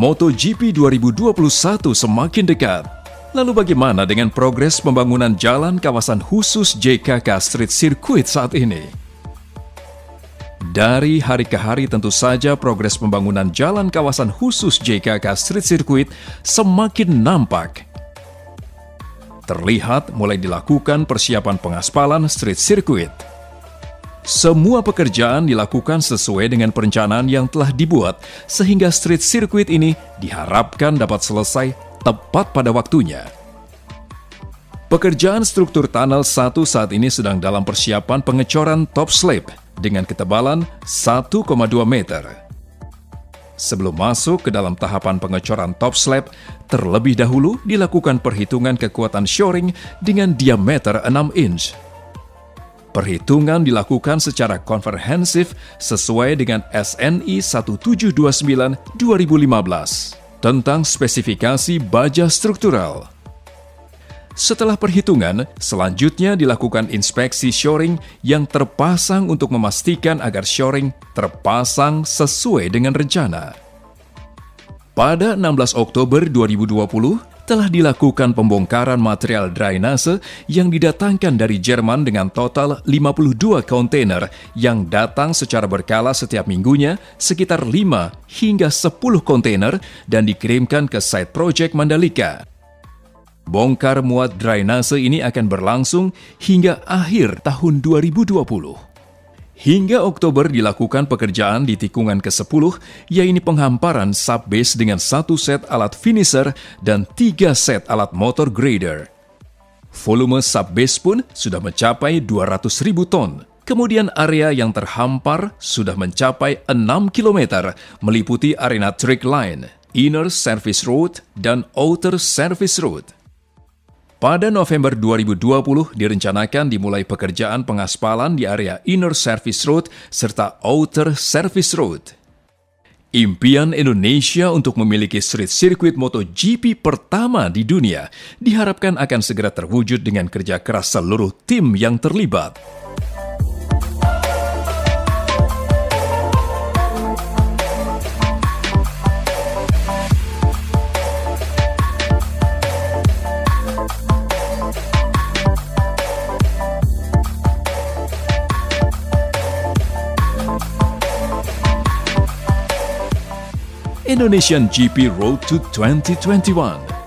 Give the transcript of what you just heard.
MotoGP 2021 semakin dekat. Lalu bagaimana dengan progres pembangunan jalan kawasan khusus JKK Street Circuit saat ini? Dari hari ke hari tentu saja progres pembangunan jalan kawasan khusus JKK Street Circuit semakin nampak. Terlihat mulai dilakukan persiapan pengaspalan street circuit. Semua pekerjaan dilakukan sesuai dengan perencanaan yang telah dibuat, sehingga street circuit ini diharapkan dapat selesai tepat pada waktunya. Pekerjaan struktur tunnel 1 saat ini sedang dalam persiapan pengecoran top slab dengan ketebalan 1,2 meter. Sebelum masuk ke dalam tahapan pengecoran top slab, terlebih dahulu dilakukan perhitungan kekuatan shoring dengan diameter 6 inch. Perhitungan dilakukan secara komprehensif sesuai dengan SNI 1729-2015 tentang spesifikasi baja struktural. Setelah perhitungan, selanjutnya dilakukan inspeksi shoring yang terpasang untuk memastikan agar shoring terpasang sesuai dengan rencana. Pada 16 Oktober 2020, telah dilakukan pembongkaran material drainase yang didatangkan dari Jerman dengan total 52 kontainer yang datang secara berkala setiap minggunya sekitar 5 hingga 10 kontainer dan dikirimkan ke site project Mandalika. Bongkar muat drainase ini akan berlangsung hingga akhir tahun 2020. Hingga Oktober dilakukan pekerjaan di tikungan ke-10, yaitu penghamparan subbase dengan 1 set alat finisher dan 3 set alat motor grader. Volume subbase pun sudah mencapai 200.000 ton. Kemudian area yang terhampar sudah mencapai 6 km, meliputi arena track line, inner service road, dan outer service road. Pada November 2020 direncanakan dimulai pekerjaan pengaspalan di area Inner Service Road serta Outer Service Road. Impian Indonesia untuk memiliki street circuit MotoGP pertama di dunia diharapkan akan segera terwujud dengan kerja keras seluruh tim yang terlibat. Indonesian GP Road to 2021.